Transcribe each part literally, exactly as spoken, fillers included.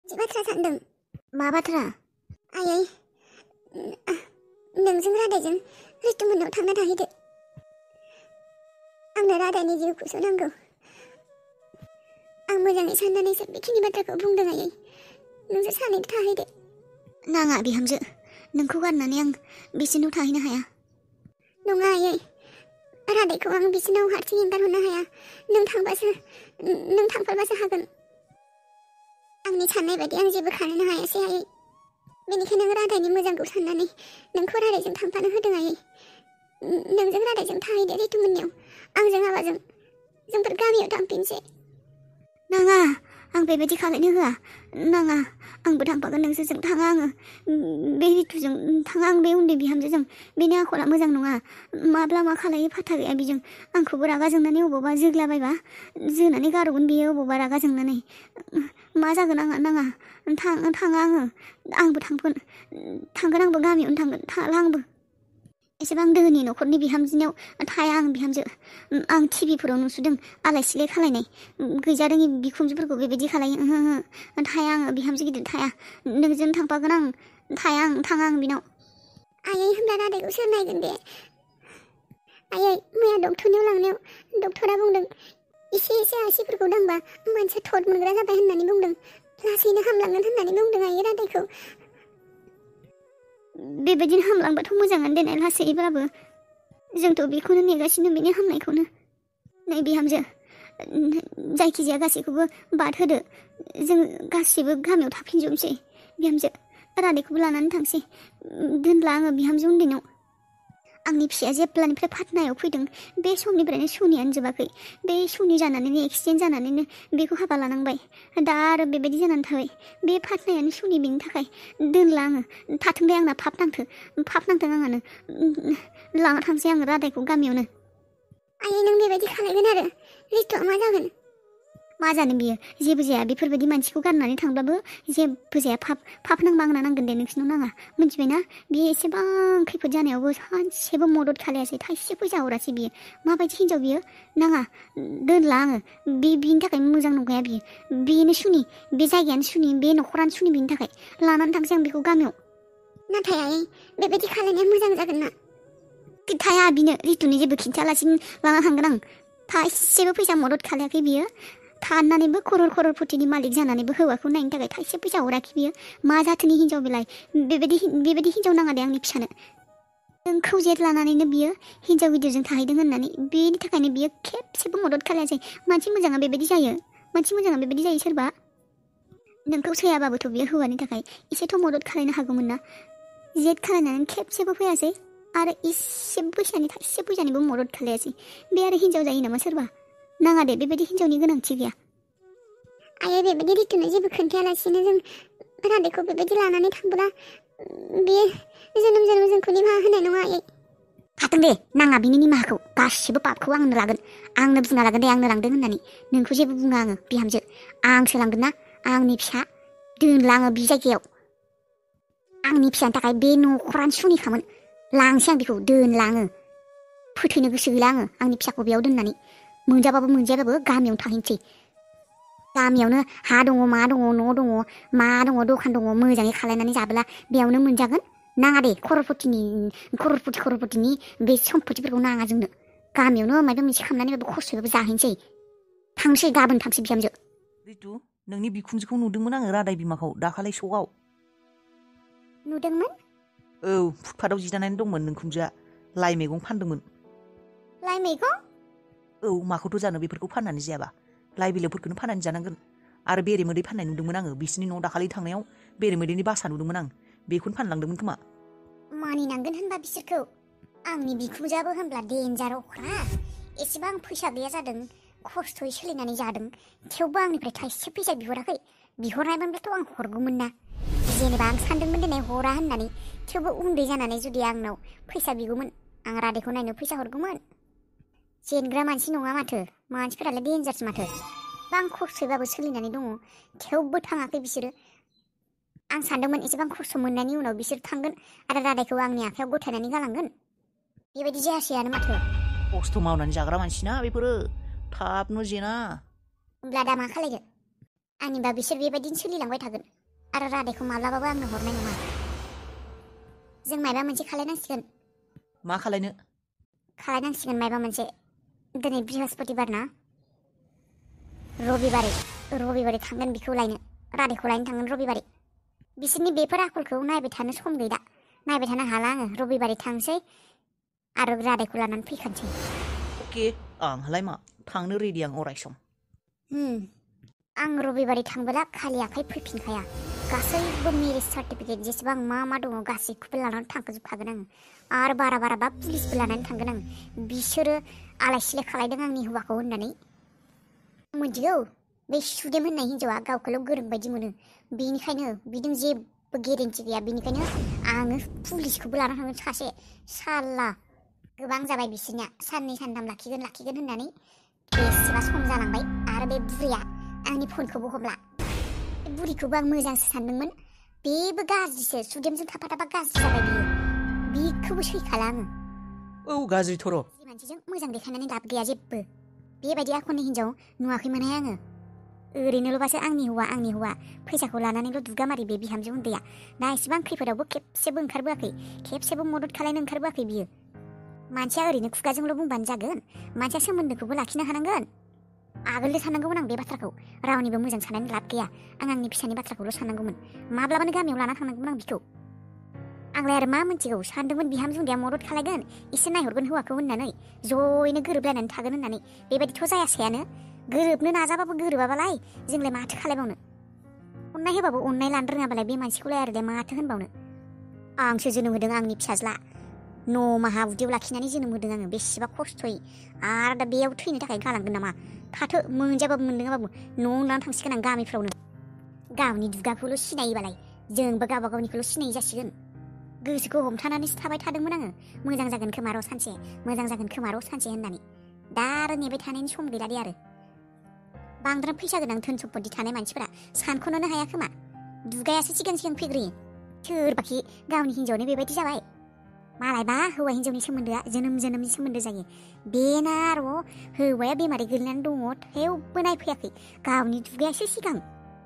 मोनसे बाथ्रा सानदों। मा बाथ्रा? आयै नोंजों रादायजों रितुमोननाव थांना थाहैदो। आंनो रादायनि जिउखौसो नांगौ। आं मोजाङै साननानैसो बेखिनि बाथ्राखौ बुंदों आयै। नोंसोर सानैबो थाहैदो। नाङा बिहामजो, नोंखौ गारनानै आं बिसिनाव थाहैनो हाया। नङा आयै, रादायखौ आं बिसिनाव हारसिं एंगारहरनो हाया। नों थांबासो नों थांफाबासो हागोन। आंनि साननाय बायदि आं जेबो खालामनो हायासै आयै। बेनिखायनो आं रादायनि मोजांखौ साननानै नोंखौ रादायजों थांफानो होदों आयै। नोंजों रादायजों थाहैदो रितुमोननियाव। आंजों आबाजों जोंफोर गामियाव थांफिनसै। नाङा, आं बेबायदि खालायनो होआ। नाङा, आंबो थांफागोन नोंसोरजों। थाङा आङो बे रितुजों थाङा आं बे उन्दै बिहामजोजों। बेनि आखला मोजां नङा। माब्ला मा खालायो फाथा गैया बिजों। आंखौबो रागा जोंनानै अबावबा जोग्लाबायबा जोनानै गारहगोन बियो अबावबा रागा जोंनानै। मा जागोन आंहा? नाङा, थां थाङा आङो। आंबो थांगोन थांगोन आंबो गामियावनो थांगोन। थाला आंबो। एसेबां दोहोनि न'खरनि बिहामजोनियाव थाया आं बिहामजो। आं टिभिफोराव नुसुदों आलाय सिलाय खालायनाय। गैजारोङि बिखुनजोफोरखौ बेबायदि खालायो। ओहो ओहो थाया आङो बिहामजो गिदिर थाया। नोंजों थांफागोन आं। थाया आं, थाङा आं बिनाव। आयै होनब्ला रादायखौ सोर नायगोन दे? आयै मैया डक्टरनियाव लांनायाव डक्टरा बुंदों एसे एसे आसिफोरखौ दांबा मानसिया थद मोनग्रा जाबाय होननानै बुंदों। लासैनो हामलांगोन होननानै बुंदों आयै रादायखौ। बेबायदिनो हामलांबाथ' मोजाङानो देनाय लासैब्लाबो। जोंथ' बेखौनो नेगासिनो, बेनि हामनायखौनो। नै बिहामजो, जायखिजाया गासैखौबो बाद होदो। जों गासैबो गामियाव थाफिनजोबनोसै। बिहामजो, रादायखौबो लानानै थांसै। दोनला आङो बिहामजो उन्दैनाव। आंनि फिसाया जेब्लानिफ्राय फाथनायाव फैदों बे समनिफ्रायनो सुनियानो जोबाखै। बे सुनि जानानैनो एक्सिडेन्ट जानानैनो बेखौ हाबा लानांबाय। दा आरो बेबायदि जानानै थाबाय। बे फाथनायानो सुनि, बेनि थाखाय दोनला आङो। थाथों दे आंना फाफ नांथो फाफ नांथों आंहानो। लाना थांसै आङो रादायखौ गामियावनो। आयै नों बेबायदि खालायगोन आरो रितुआ मा जागोन? मा जानो बियो? जेबो जाया। बेफोरबायदि मानसिखौ गारनानै थांब्लाबो जेबो जाया। फाफ फाफ नांबा आंना नांगोन दे, नोंसिनाव नाङा। मिथिबायना? बियो एसेबां खैफोद जानायावबो सानसेबो मदद खालायासै, थाइसे फैसा हरासै बियो। माबायदि हिनजाव बियो? नाङा, दोनला आङो। बे बिनि थाखाय मोजां नंखाया बियो। बेनो सुनि, बे जायगायानो सुनि, बे न'खरानो सुनि। बेनि थाखाय लानानै थांसै आं बेखौ गामियाव। नाथाय आयै बेबायदि खालायनाया मोजां जागोन ना? खिन्थाया बिनो, रितुनि जेबो खिन्थायालासिनो लाना थांगोन आं। थाइसेबो फैसा मदद खालायाखै बियो। थानानैबो खरर खररपतिनि मालिक जानानैबो हौवाखौ नायनो थाखाय थाइसे फैसा हराखै बियो। मा जाथोनि हिनजाव बेलाय? बेबायदि बेबायदि हिनजाव नाङा दे आंनि फिसानो। नोंखौ जेथ लानानैनो बियो हिनजाव गिदिरजों थाहैदों होननानै बेनि थाखायनो बियो खेबसेबो मदद खालायासै। मानसि मोजाङा बेबायदि जायो? मानसि मोजाङा बेबायदि जायो सोरबा? नोंखौ सैयाबाबोथ' बियो हौवानि थाखाय एसेथ' मदद खालायनो हागौमोन ना? जेथ खालायनानै खेबसेबो फैयासै आरो एसे फैसानि थाइसे फैसानिबो मदद खालायासै। बे आरो हिनजाव जायो नामा सोरबा? नाङा दे, बेबायदि हिनजावनि गोनांथि गैया। आयै बेबायदि रितुनो जेबो खोन्थायालासिनो जों रादायखौ बेबायदि लानानै थांब्ला बे जोनोम जोनोम जोंखौ निमाहा होनाय नङा आयै। थाथों दे, नाङा बिनि निमाहाखौ। गासिबो पापखौ आंनो लागोन। आंनो बुंना लागोन दे आंनो लांदों होननानै। नोंखौ जेबो बुङा आङो बिहामजो। आंसो लांगोन ना? आंनि फिसा। दोनला आङो बि जायगायाव। आंनि फिसानि थाखाय बे न'खरानो सुनिखामोन। लांसै आं बेखौ, दोनला आङो। फोथैनो गोसो गैला आङो आंनि फिसाखौ बेयाव दोननानै। मोनजाबाबो मोनजायाबाबो गामियावनो थाहैनोसै। गामियावनो हा दङ, मा दङ, न' दङ, मा दङ, दखान दङ। मोजाङै खालायनानै जाब्ला बेयावनो मोनजागोन। नाङा दे, खररपतिनि खररपति खररपतिनि बे सम्पतिफोरखौ नाङा जोंनो। गामियावनो माबा मोनसे खालामनानैबाबो खस्थ'यैबाबो जाहैनोसै। थांसै, गाबोन थांसै बिहामजो। रितु, नोंनि बिखुनजोखौ नुदोंमोन आङो रादाय बिमाखौ दाखालि सकआव। नुदोंमोन? औ, फुटपाथाव जिरायनानै दंमोन नोंखुनजोआ। लाइ मैगं फानदोंमोन। लाइ मैगं? औ, माखौथ' जानो बेफोरखौ फाननानै जायाबा। लाइ बिलाइफोरखौनो फाननानै जानांगोन। आरो बेरेमोदै फाननाय नुदोंमोन आङो बिसिनि न'आव दाखालि थांनायाव। बेरेमोदैनि बासा नुदोंमोन आं। बेखौनो फानलांदोंमोन खोमा। मानिनांगोन होनबा बिसोरखौ। आंनि बिखुनजोआबो होनब्ला देन्जार अख्रा। एसेबां फैसा गैया जादों, खस्थ'यै सोलिनानै जादों। थेवबो आंनिफ्राय थाइसे फैसा बिहराखै। बिहरनायमोनब्लाथ' आं हरगौमोन ना। जेनेबा आं सानदोंमोन दिनै हरा होननानै। थेवबो उन्दै जानानै जुदि आंनाव फैसा बिगौमोन, आं रादायखौ नायनो फैसा हरगौमोन। जेनग्रा मानसि नङा माथो। मानसिफोरालाय देन्जारसो माथो। गोबां खस्थ'यैबाबो सोलिनानै दङ। थेवबो थाङाखै बिसोरो। आं सानदोंमोन एसेबां खस्थ' मोननायनि उनाव बिसोर थांगोन आरो रादायखौ आंनि आखायाव गथायनानै गालांगोन। बेबायदि जायासैयानो माथो। खस्थ' मावनानै जाग्रा मानसिना बेफोरो। थाबनो जेना। होमब्ला दा मा खालायदो? आंनिबा बिसोर बेबायदिनो सोलिलांबाय थागोन आरो रादायखौ माब्लाबाबो आंनो हरनाय नङा। जों मायबा मोनसे खालायनांसिगोन। मा खालायनो? खालायनांसिगोन मायबा मोनसे। दिनै बृहस्पतिबार ना, रबिबारै रबिबारै थांगोन बिखौ लायनो, रादायखौ लायनो थांगोन रबिबारै। बिसोरनि बेफोर आखलखौ नायबाय थानो सम गैला, नायबाय थानो हाला आङो। रबिबारै थांसै आरो रादायखौ लानानै फैखानोसै। अके, आंहालाय मा, थांनो रेडि आं अराय सम। हम आं रबिबारै थांबोला खालि आखाइ फैफिनखाया। गासैबो मेरिज सार्टिफिकेट जेसेबां मा मा दङ गासैखौबो लानानै थांफाजोबखागोन आङो। आरो बारा बाराबा पुलिसबो लानानै थांगोन आं। बिसोरो आलाय सिलाय खालायदों आंनि हौवाखौ होननानै। मोनथिगौ, बे सुदेम होननाय हिन्जावा गावखौल' गोरों बायदि मोनो, बेनिखायनो बिदों जेबो गेरेन्टि गैया। बेनिखायनो आङो पुलिसखौबो लाना थांगोन सासे। साला गोबां जाबाय बिसोरनिया साननै सानथाम लाखिगोन लाखिगोन होननानै बेसेबा सम जालांबाय आरो बे बुरैया आंनि फनखौबो हमला। बे बुरिखौबो आं मोजांसो सानदोंमोन, बेबो गाज्रिसो। सुदेमजों थाफा थाफा गाज्रि जाबाय बियो। बिखौबो सैखाला आङो। औ गाज्रि थर'। गाज्रि मानसिजों मोजां देखायनानै लाब गैया जेबो। बेबायदि आखलनि हिन्जाव नुवाखैमोनहाय आङो। ओरैनोल'बासो आंनि हौवा आंनि हौवा फैसाखौ लानानैल' दुगामारि बे बिहामजो उन्दैया। दा एसेबां खैफोदावबो खेबसेबो ओंखारबोआखै, खेबसेबो मदद खालायनो ओंखारबोआखै बियो। मानसिया ओरैनो खुगाजोंल' बुंबानो जागोन, मानसिया सोमोन्दोखौबो लाखिनो हानांगोन। आगोलनो साननांगौमोन आं बे बाथ्राखौ। रावनिबो मोजां साननायनि लाब गैया, आं आंनि फिसानि बाथ्राखौल' साननांगौमोन। माब्लाबानो गामियाव लाना थांनांगौमोन आं बिखौ। आंलाय आरो मा मोनथिगौ, सानदोंमोन बिहामजो उन्दैया मदद खालायगोन, एसे नायहरगोन हौवाखौ होननानै, ज'यैनो गोरोबलायनानै थागोन होननानै। बेबायदिथ' जायासैयानो। गोरोबनो नाजाबाबो गोरोबाबालाय जोंलाय माथो खालायबावनो। अननाय होबाबो अननाय लानो रोङाबालाय बे मानसिखौलाय आरोलाय माथो होनबावनो। आंसो जोनोम होदों आंनि फिसाज्ला, न' माहा उदैयाव लाखिनानै जोनोम होदों आङो बेसेबा खस्थ'यै। आरो दा बेयाव थैनो थाखाय गालांगोन नामा? थाथो, मोनजाबाबो मोनलोङाबाबो न'आवनो लाना थांसिगोन आं गामिफ्रावनो। गावनि दुगाखौल' सिनायोबालाय जोंबो गावबा गावनिखौल' सिनायै जासिगोन। गोसोखौ हमथानानैसो थाबाय थादोंमोन आङो, मोजां जागोन खोमा र' सानसे, मोजां जागोन खोमा र' सानसे होननानै। दा आरो नेबाय थानायनि सम गैला दे आरो। बांद्राय फैसा गोनां धोन सम्पति थानाय मानसिफोरा सानख'नोनो हाया खोमा, दुगायासो सिगां सिगां फैग्रोयो। सोरबाखि गावनि हिन्जावनो बेबायदि जाबाय। मालायबा हौवा हिन्जावनि सोमोन्दोआ जोनोम जोनोमनि सोमोन्दो जायो। बेना र' हौवाया बेमारै गोलैनानै दङ, थेवबो नायफैयाखै, गावनि दुगायासो सिगां।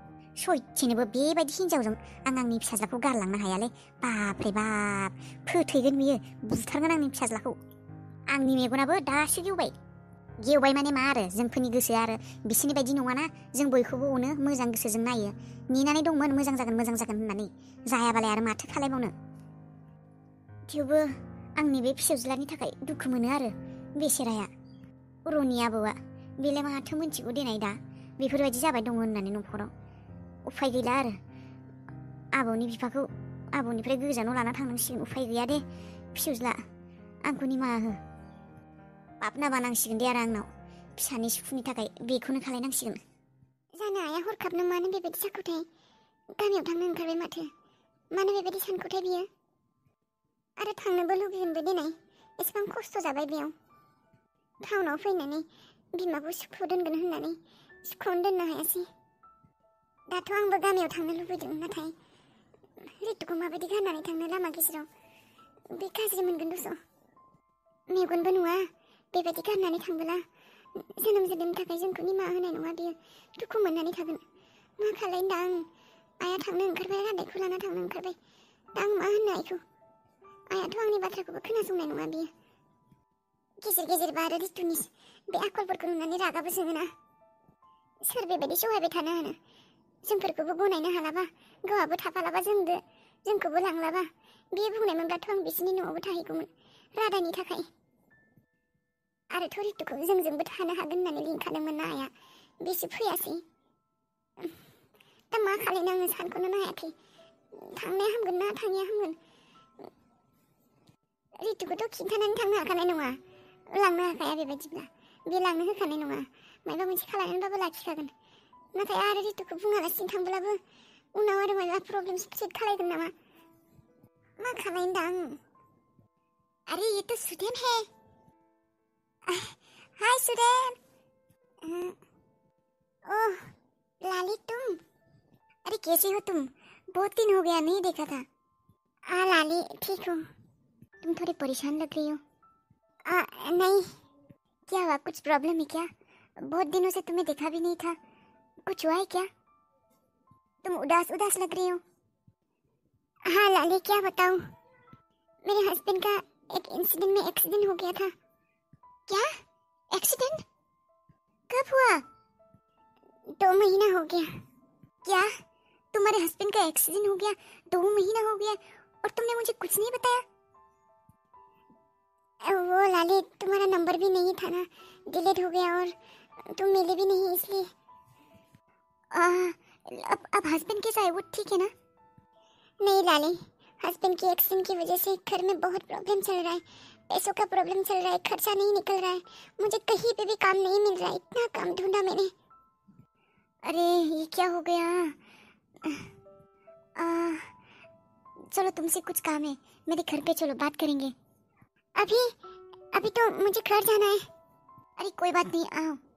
सयथिनोबो बेबायदि हिन्जावजों आं आंनि फिसाज्लाखौ गारलांनो हायालै। बाबरे बाब, फोथैगोन बियो, बुथारगोन आंनि फिसाज्लाखौ। आंनि मेगनाबो दासो गेवबाय। गेवबाय माने मा आरो, जोंफोरनि गोसोआ आरो बिसोरनि बायदि नङाना। जों बयखौबो अनो, मोजां गोसोजों नायो। नेनानै दंमोन मोजां जागोन मोजां जागोन होननानै, जायाबालाय आरो माथो खालायबावनो। थेवबो आंनि बे फिसौज्लानि थाखाय दुखु मोनो आरो बेसेराया। रनि आबौआ बेलाय माथो मोनथिगौ देनाय दा बेफोरबायदि जाबाय दङ होननानै न'खराव। उफाय गैला आरो, आबौनि बिफाखौ आबौनिफ्राय गोजानाव लाना थांनांसिगोन। उफाय गैया दे फिसौज्ला, आंखौ निमाहा हो। बाब नाबा नांसिगोन दे आरो आंनाव, फिसानि सुखुनि थाखाय बेखौनो खालायनांसिगोन। जानो हाया हरखाबनो मानो बेबायदि जाखोथाय। गामियाव थांनो ओंखारबाय माथो, मानो बेबायदि सानखोथाय बियो। आरो थांनोबो लुगैगोनबो देनाय, एसेबां खस्थ' जाबाय बेयाव। टाउनाव फैनानै बिमाखौ सुखुआव दोनगोन होननानै सुखुआवनो दोननो हायासै। दाथ' आंबो गामियाव थांनो लुबैदों, नाथाय रितुखौ माबायदि गारनानै थांनो लामा गेजेराव, बे गाज्रि मोनगोन दस'। मेगनबो नुवा, बेबायदि गारनानै थांबोला जोनोम जोनोमनि थाखाय जोंखौ निमाहा होनाय नङा बियो, दुखु मोननानै थागोन। मा खालायनो दा आं? आइया थांनो ओंखारबाय, रादायखौ लाना थांनो ओंखारबाय। दा आं मा होननो आइखौ? आइयाथ' आंनि बाथ्राखौबो खोनासंनाय नङा बियो। गेजेर गेजेरबा आरो रितुनि बे आखलफोरखौ नुनानै रागाबो जोङोना। सोर बेबायदि सहायबाय थानो हानो? जोंफोरखौबो गनायनो हालाबा, गावहाबो थाफालाबा जोंदो, जोंखौबो लांलाबा, बे बुंनाय मोनब्लाथ' आं बिसिनि न'आवबो थाहैगौमोन रादायनि थाखाय। आरोथ' रितुखौ जोंजोंबो थानो हागोन होननानै लिंखादोंमोन ना आइया, बेसो फैयासै। दा मा खालायनो आङो सानख'नोनो हायाखै। थांनाया हामगोन ना थाङिया हामगोन? रितुखौथ' खिन्थानानै थांनो हाखानाय नङा, लांनो हाखाया बेबायदिब्ला। बे लांनो होखानाय नङा, माबा मोनसे खालायनानैबाबो लाखिखागोन। नाथाय आरो रितुखौ बुङालासिनो थांब्लाबो उनाव आरो माबा प्रब्लेम क्रिएट खालायगोन नामा? मा खालायनो दा आं? अरे ये तो सुदेम है। हाय सुदेम। ओह लाली तुम, अरे कैसी हो तुम? बहुत दिन हो गया नहीं देखा था। हाँ लाली ठीक हूँ, तुम थोड़ी परेशान लग रही हो। आ, नहीं, क्या हुआ? कुछ प्रॉब्लम है क्या? बहुत दिनों से तुम्हें देखा भी नहीं था, कुछ हुआ है क्या? तुम उदास उदास लग रही हो। हाँ लाली, क्या बताऊं, मेरे हस्बैंड का एक इंसिडेंट में एक्सीडेंट हो गया था। क्या एक्सीडेंट? कब हुआ? दो महीना हो गया। क्या तुम्हारे हस्बैंड का एक्सीडेंट हो गया? दो महीना हो गया और तुमने मुझे कुछ नहीं बताया? वो लाली, तुम्हारा नंबर भी नहीं था ना, डिलीट हो गया और तुम मिले भी नहीं, इसलिए। आ, अब अब हस्बैंड कैसा है? वो ठीक है ना? नहीं लाली, हस्बैंड की एक्सीडेंट की वजह से घर में बहुत प्रॉब्लम चल रहा है, पैसों का प्रॉब्लम चल रहा है, खर्चा नहीं निकल रहा है, मुझे कहीं पे भी काम नहीं मिल रहा है, इतना काम ढूंढा मैंने। अरे ये क्या हो गया? आ, चलो तुमसे कुछ काम है, मेरे घर पे चलो, बात करेंगे। अभी अभी तो मुझे घर जाना है। अरे कोई बात नहीं, आओ।